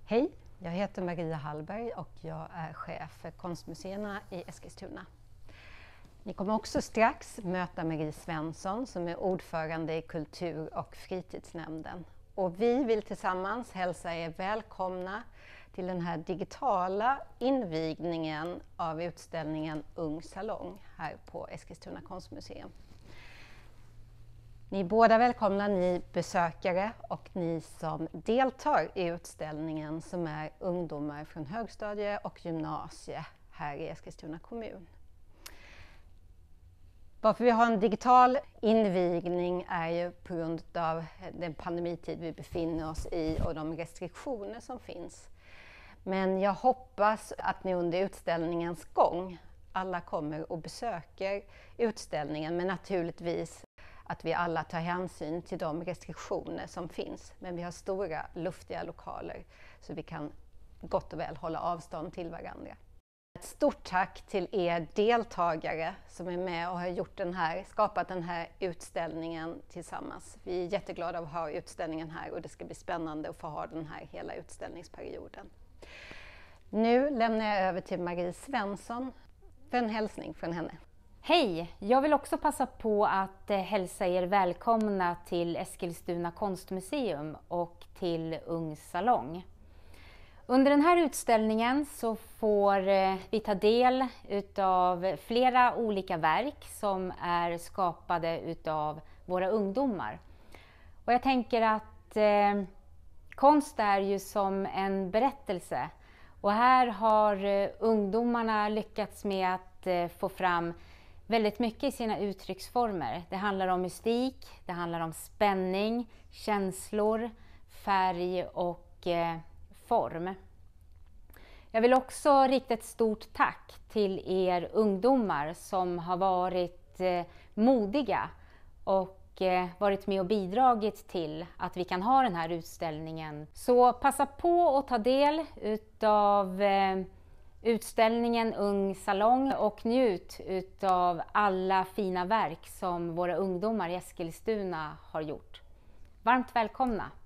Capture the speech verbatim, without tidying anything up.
Hej, jag heter Maria Hallberg och jag är chef för konstmuseerna i Eskilstuna. Ni kommer också strax möta Marie Svensson som är ordförande i kultur- och fritidsnämnden. Och vi vill tillsammans hälsa er välkomna till den här digitala invigningen av utställningen Ung Salong här på Eskilstuna konstmuseum. Ni är båda välkomna, ni besökare och ni som deltar i utställningen som är ungdomar från högstadie och gymnasie här i Eskilstuna kommun. Varför vi har en digital invigning är ju på grund av den pandemitid vi befinner oss i och de restriktioner som finns. Men jag hoppas att ni under utställningens gång alla kommer och besöker utställningen, men naturligtvis att vi alla tar hänsyn till de restriktioner som finns. Men vi har stora luftiga lokaler så vi kan gott och väl hålla avstånd till varandra. Ett stort tack till er deltagare som är med och har gjort den här, skapat den här utställningen tillsammans. Vi är jätteglada att ha utställningen här och det ska bli spännande att få ha den här hela utställningsperioden. Nu lämnar jag över till Marie Svensson för en hälsning från henne. Hej! Jag vill också passa på att hälsa er välkomna till Eskilstuna konstmuseum och till Ung Salong. Under den här utställningen så får vi ta del utav flera olika verk som är skapade utav våra ungdomar. Och jag tänker att eh, konst är ju som en berättelse. Och här har ungdomarna lyckats med att eh, få fram väldigt mycket i sina uttrycksformer. Det handlar om mystik, det handlar om spänning, känslor, färg och eh, form. Jag vill också rikta ett stort tack till er ungdomar som har varit eh, modiga och eh, varit med och bidragit till att vi kan ha den här utställningen. Så passa på att ta del utav eh, utställningen Ung Salong och njut utav alla fina verk som våra ungdomar i Eskilstuna har gjort. Varmt välkomna!